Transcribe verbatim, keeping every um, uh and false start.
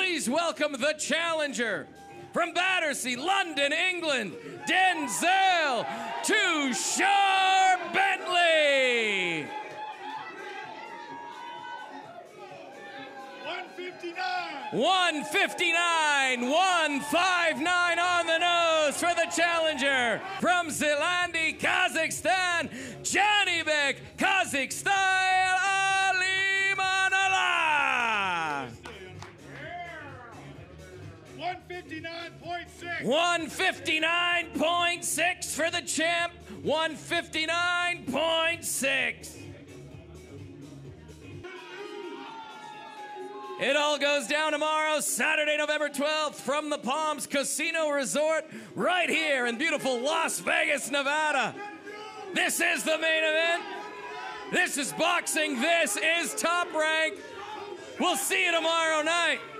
Please welcome the challenger from Battersea, London, England, Denzel Bentley. one fifty-nine. one fifty-nine, one fifty-nine on the nose for the challenger from Zelandi, Kazakhstan, Janibek Alimkhanuly. one fifty-nine point six. one fifty-nine point six for the champ. one fifty-nine point six. It all goes down tomorrow, Saturday, November twelfth, from the Palms Casino Resort, right here in beautiful Las Vegas, Nevada. This is the main event. This is boxing. This is Top Rank. We'll see you tomorrow night.